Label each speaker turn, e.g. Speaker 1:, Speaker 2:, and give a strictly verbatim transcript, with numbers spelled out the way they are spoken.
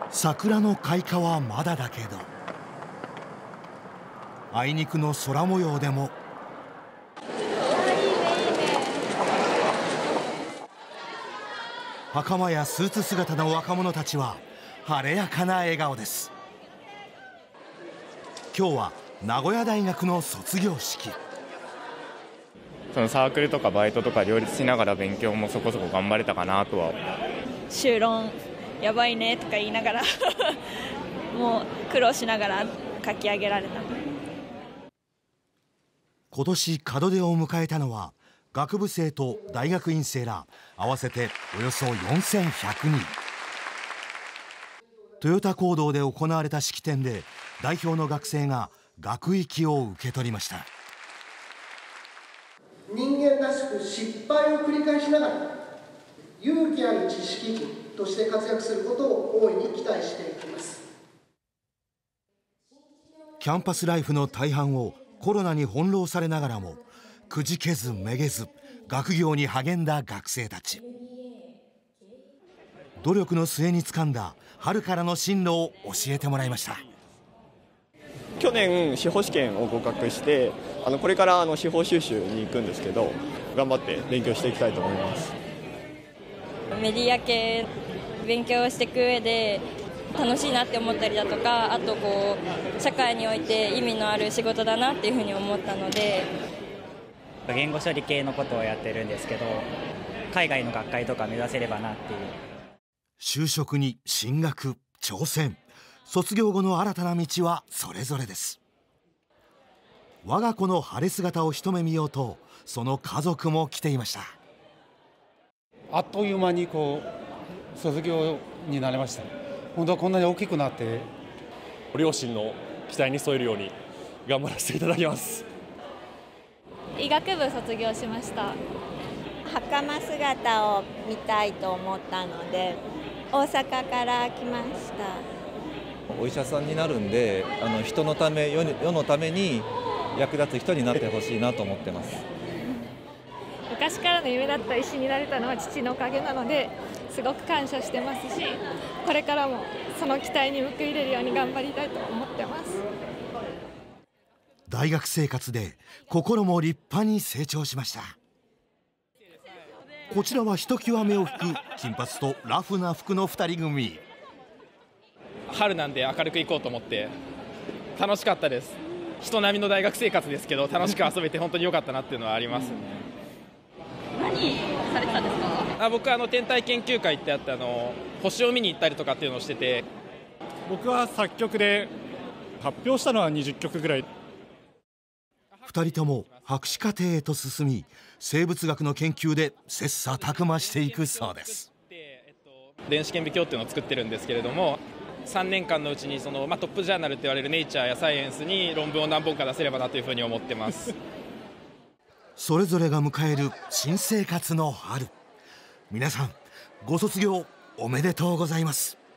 Speaker 1: 桜の開花はまだだけど、あいにくの空模様でも袴やスーツ姿の若者たちは晴れやかな笑顔です。今日は名古屋大学の卒業式。
Speaker 2: そのサークルとかバイトとか両立しながら勉強もそこそこ頑張れたかなとは。
Speaker 3: 修論やばいねとか言いながらもう苦労しながら書き上げられた。
Speaker 1: 今年門出を迎えたのは学部生と大学院生ら合わせておよそよんせんひゃくにん。トヨタ講堂で行われた式典で代表の学生が学域を受け取りました。
Speaker 4: 人間らしく失敗を繰り返しながら勇気ある知識人として活躍することを大いに期待していきます。
Speaker 1: キャンパスライフの大半をコロナに翻弄されながらもくじけずめげず学業に励んだ学生たち。努力の末につかんだ春からの進路を教えてもらいました。
Speaker 2: 去年司法試験を合格してあのこれからあの司法修習に行くんですけど、頑張って勉強していきたいと思います。
Speaker 3: メディア系勉強していく上で楽しいなって思ったりだとか、あとこう社会において意味のある仕事だなっていうふうに思ったので、
Speaker 5: 言語処理系のことをやってるんですけど、海外の学会とか目指せればなっていう。
Speaker 1: 就職に進学、挑戦、卒業後の新たな道はそれぞれです。我が子の晴れ姿を一目見ようとその家族も来ていました。
Speaker 6: あっという間にこう卒業になりました。本当はこんなに大きくなって、
Speaker 7: ご両親の期待に添えるように頑張らせていただきます。
Speaker 8: 医学部卒業しました。
Speaker 9: 袴姿を見たいと思ったので大阪から来ました。
Speaker 10: お医者さんになるんで、あの人のため、世世のために役立つ人になってほしいなと思ってます。
Speaker 8: 昔からの夢だった医師になれたのは父のおかげなので、すごく感謝してますし、これからもその期待に報いれるように頑張りたいと思ってます。
Speaker 1: 大学生活で心も立派に成長しました。こちらはひときわ目を引く金髪とラフな服のふたり組。
Speaker 11: 春なんで明るく行こうと思って楽しかったです。人並みの大学生活ですけど楽しく遊べて本当に良かったなっていうのはありますね。
Speaker 3: 何されてたんですか？
Speaker 11: あ僕はあの天体研究会ってあって、あの星を見に行ったりとかっていうのをしてて。
Speaker 7: 僕は作曲で発表したのはにじゅっきょくぐらい。
Speaker 1: ふたりとも博士課程へと進み、生物学の研究で切磋琢磨していくそうです。
Speaker 11: 電子顕微鏡っていうのを作ってるんですけれども、さんねんかんのうちにその、まあ、トップジャーナルって言われるネイチャーやサイエンスに論文を何本か出せればなというふうに思ってます
Speaker 1: それぞれが迎える新生活の春。皆さんご卒業おめでとうございます。